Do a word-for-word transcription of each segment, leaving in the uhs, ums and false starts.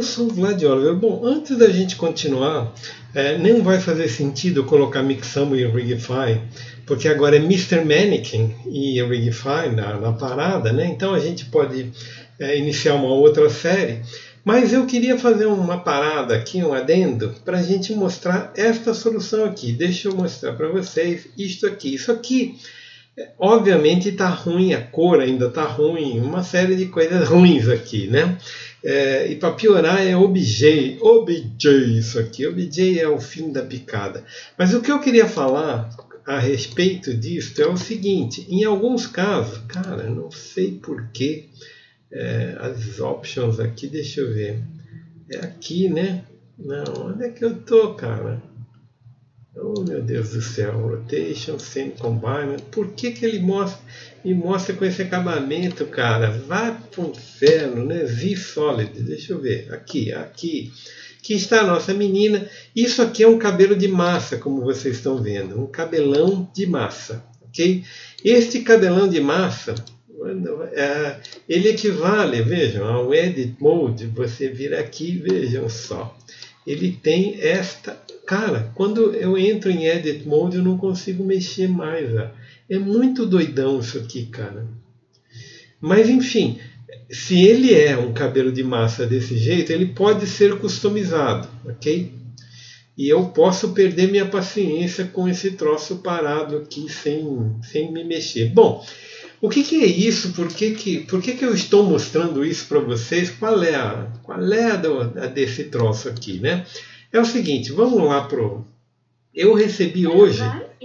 sou o Vlad Oliver. Bom, antes da gente continuar, é, não vai fazer sentido eu colocar Mixamo e Rigify, porque agora é mister Mannequin e Rigify na, na parada, né? Então a gente pode é, iniciar uma outra série. Mas eu queria fazer uma parada aqui, um adendo, para a gente mostrar esta solução aqui. Deixa eu mostrar para vocês isto aqui. Isso aqui, obviamente, está ruim, a cor ainda está ruim, uma série de coisas ruins aqui, né? É, e para piorar é O B J, O B J isso aqui. O B J é o fim da picada. Mas o que eu queria falar a respeito disso é o seguinte: em alguns casos, cara, não sei porquê, é, as options aqui, deixa eu ver, é aqui, né? Não, onde é que eu tô, cara? Oh, meu Deus do céu, rotation, semi combine, por que que ele mostra, me mostra com esse acabamento, cara? Vai pro inferno, né? Z-Solid, deixa eu ver, aqui, aqui, aqui está a nossa menina. Isso aqui é um cabelo de massa, como vocês estão vendo, um cabelão de massa, ok? Este cabelão de massa, é, ele equivale, vejam, ao Edit Mode. Você vir aqui, vejam só, ele tem esta, cara, quando eu entro em Edit Mode eu não consigo mexer mais, ó. É muito doidão isso aqui, cara. Mas enfim, se ele é um cabelo de massa desse jeito, ele pode ser customizado, ok? E eu posso perder minha paciência com esse troço parado aqui sem, sem me mexer. Bom, o que, que é isso? Por que, que, por que, que eu estou mostrando isso para vocês? Qual é, a, qual é a, do, a desse troço aqui, né? É o seguinte, vamos lá pro... Eu recebi hoje...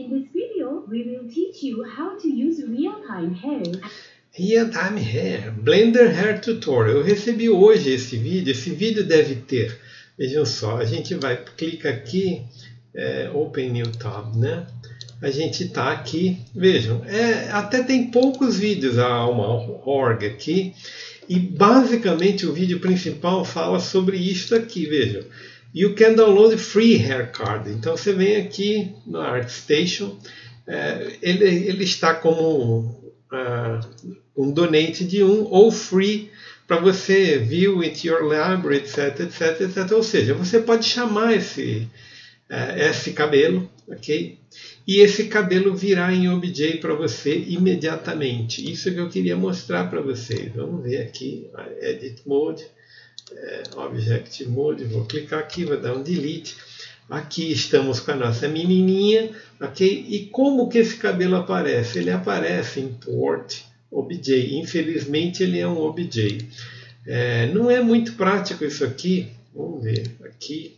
Real-Time Hair, Blender Hair Tutorial. Eu recebi hoje esse vídeo. Esse vídeo deve ter... Vejam só, a gente vai... Clica aqui, é, Open New Tab, né? A gente está aqui, vejam, é, até tem poucos vídeos, há uma org aqui, e basicamente o vídeo principal fala sobre isso aqui, vejam. You can download free hair card. Então você vem aqui no ArtStation, é, ele, ele está como uh, um donate de um ou free para você view it your library, etc, etc, etc. Ou seja, você pode chamar esse, uh, esse cabelo, ok? E esse cabelo virá em O B J para você imediatamente. Isso que eu queria mostrar para vocês. Vamos ver aqui, Edit Mode, é, Object Mode. Vou clicar aqui, vou dar um Delete. Aqui estamos com a nossa menininha, ok? E como que esse cabelo aparece? Ele aparece em Port O B J. Infelizmente ele é um O B J. É, não é muito prático isso aqui. Vamos ver aqui.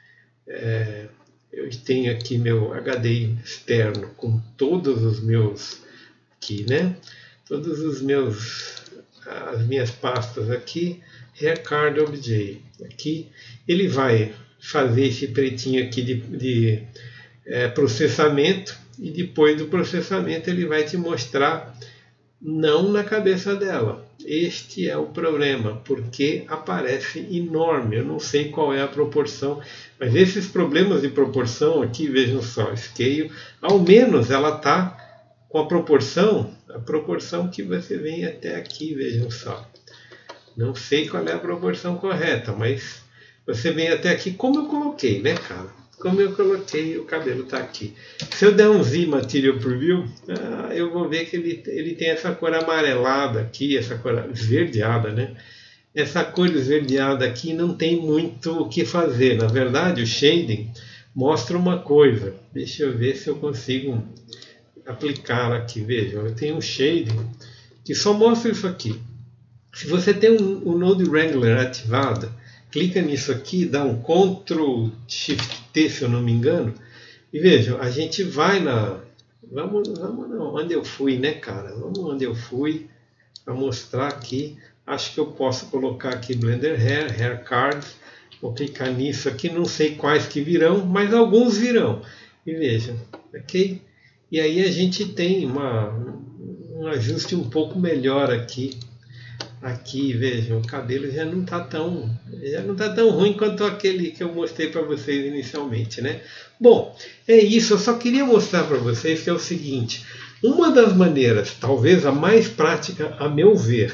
É, eu tenho aqui meu H D externo com todos os meus aqui, né? Todos os meus as minhas pastas aqui, Hair Card O B J. Aqui ele vai fazer esse pretinho aqui de, de é, processamento, e depois do processamento ele vai te mostrar não na cabeça dela. Este é o problema, porque aparece enorme. Eu não sei qual é a proporção, mas esses problemas de proporção aqui, vejam só, Scale, ao menos ela está com a proporção, a proporção que você vem até aqui, vejam só. Não sei qual é a proporção correta, mas você vem até aqui, como eu coloquei, né, cara? Como eu coloquei, o cabelo está aqui. Se eu der um Z Material Preview, ah, eu vou ver que ele, ele tem essa cor amarelada aqui, essa cor esverdeada, né? Essa cor esverdeada aqui não tem muito o que fazer. Na verdade, o shading mostra uma coisa. Deixa eu ver se eu consigo aplicar aqui. Vejam, eu tenho um shading que só mostra isso aqui. Se você tem um, um Node Wrangler ativado, clica nisso aqui, dá um control shift T, se eu não me engano, e vejam, a gente vai na... Vamos, vamos não, onde eu fui, né, cara? Vamos onde eu fui, para mostrar aqui. Acho que eu posso colocar aqui Blender Hair, Hair Cards. Vou clicar nisso aqui, não sei quais que virão, mas alguns virão. E vejam, ok? E aí a gente tem uma, um ajuste um pouco melhor aqui. Aqui, vejam, o cabelo já não está tão, já não tá tão ruim quanto aquele que eu mostrei para vocês inicialmente, né? Bom, é isso. Eu só queria mostrar para vocês que é o seguinte: uma das maneiras, talvez a mais prática, a meu ver,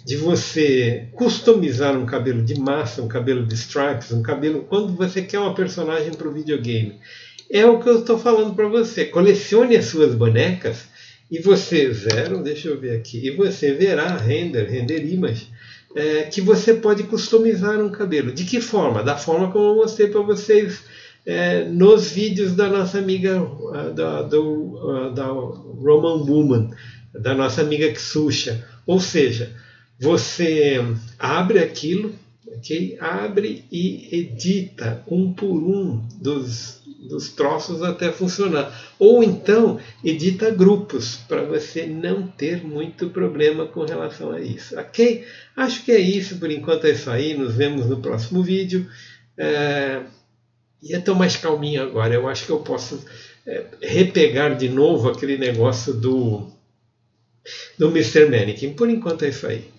de você customizar um cabelo de massa, um cabelo de stripes, um cabelo quando você quer uma personagem para o videogame. É o que eu estou falando para você. Colecione as suas bonecas e você zero, deixa eu ver aqui, e você verá render, render image, é, que você pode customizar um cabelo. De que forma? Da forma como eu mostrei para vocês é, nos vídeos da nossa amiga da, do, da Roman Woman, da nossa amiga Xuxa. Ou seja, você abre aquilo, okay? Abre e edita um por um dos, dos troços até funcionar. Ou então edita grupos para você não ter muito problema com relação a isso. Ok? Acho que é isso, por enquanto é isso aí. Nos vemos no próximo vídeo. É... E eu estou mais calminho agora. Eu acho que eu posso é, repegar de novo aquele negócio do, do mister Mannequin. Por enquanto é isso aí.